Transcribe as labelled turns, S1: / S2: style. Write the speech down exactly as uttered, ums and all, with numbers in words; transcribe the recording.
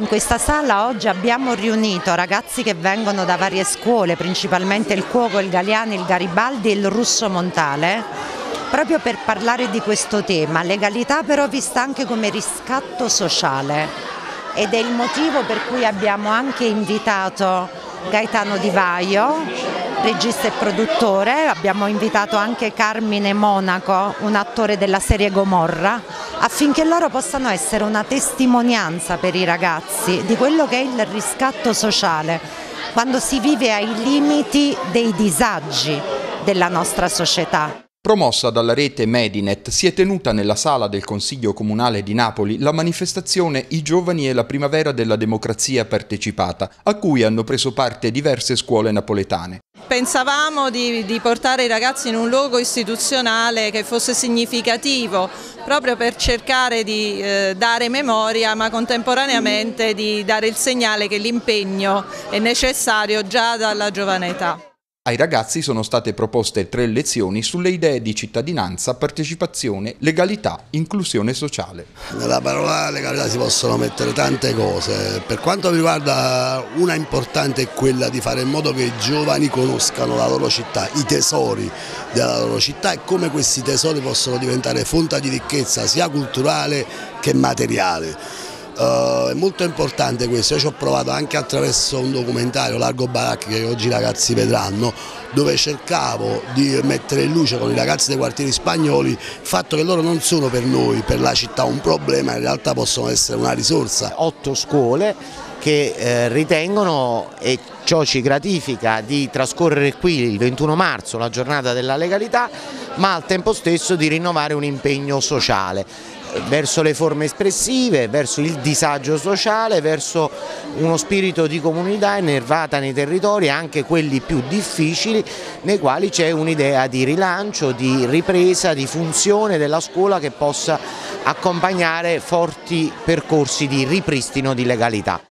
S1: In questa sala oggi abbiamo riunito ragazzi che vengono da varie scuole, principalmente il Cuoco, il Galiani, il Garibaldi e il Russo Montale, proprio per parlare di questo tema, legalità però vista anche come riscatto sociale, ed è il motivo per cui abbiamo anche invitato Gaetano Di Vaio, regista e produttore, abbiamo invitato anche Carmine Monaco, un attore della serie Gomorra, affinché loro possano essere una testimonianza per i ragazzi di quello che è il riscatto sociale, quando si vive ai limiti dei disagi della nostra società.
S2: Promossa dalla rete Medinet, si è tenuta nella sala del Consiglio Comunale di Napoli la manifestazione I giovani e la primavera della democrazia partecipata, a cui hanno preso parte diverse scuole napoletane.
S3: Pensavamo di, di portare i ragazzi in un luogo istituzionale che fosse significativo, proprio per cercare di eh, dare memoria, ma contemporaneamente di dare il segnale che l'impegno è necessario già dalla giovane età.
S2: Ai ragazzi sono state proposte tre lezioni sulle idee di cittadinanza, partecipazione, legalità, inclusione sociale.
S4: Nella parola legalità si possono mettere tante cose. Per quanto mi riguarda, una importante è quella di fare in modo che i giovani conoscano la loro città, i tesori della loro città e come questi tesori possono diventare fonte di ricchezza sia culturale che materiale. Uh, è molto importante questo. Io ci ho provato anche attraverso un documentario, Largo Baracchi, che oggi i ragazzi vedranno, dove cercavo di mettere in luce con i ragazzi dei quartieri spagnoli il fatto che loro non sono per noi, per la città, un problema, in realtà possono essere una risorsa.
S5: Otto scuole che eh, ritengono, e ciò ci gratifica, di trascorrere qui il ventuno marzo, la giornata della legalità, ma al tempo stesso di rinnovare un impegno sociale verso le forme espressive, verso il disagio sociale, verso uno spirito di comunità innervata nei territori, anche quelli più difficili, nei quali c'è un'idea di rilancio, di ripresa, di funzione della scuola che possa accompagnare forti percorsi di ripristino di legalità.